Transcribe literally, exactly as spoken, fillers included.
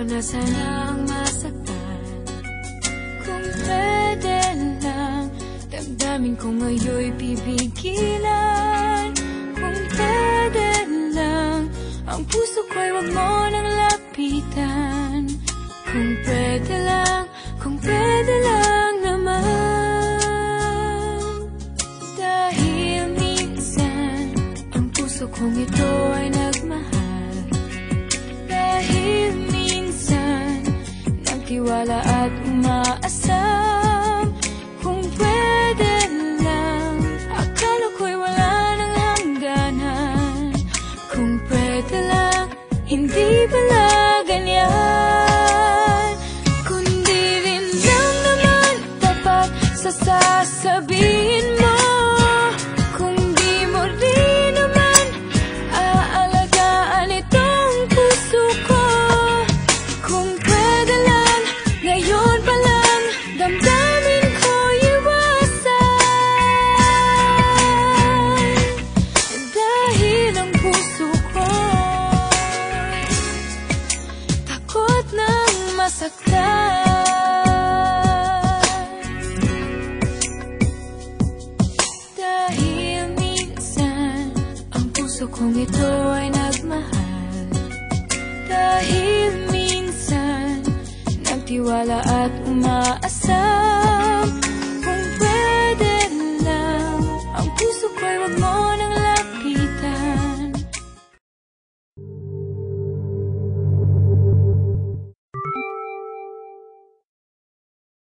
na sanang masaktan. Kung pwede lang, damdamin ko ngayon'y pipigilan. Kung pwede lang, ang puso ko'y wag mo nang lapitan. Kung pwede lang, kung pwede lang naman. Dahil minsan, ang puso kong ito ay nagmahal. Dahil minsan, nagtiwala at umaasam. Kung pwede lang, akala ko'y wala nang hangganan. Kung pwede lang, hindi pala ganyan. Kundi rin lang naman dapat sa sasabihin mo. Kung di mo rin naman aalagaan itong puso ko. Kung pwede lang, ngayon pa lang, damdamin ko iwasan. Dahil ang puso ko takot nang masaktan. Dahil minsan, ang puso kong ito ay nagmahal. Dahil minsan, nagtiwala at umaasam. Kung pwede lang, ang puso ko'y wag mo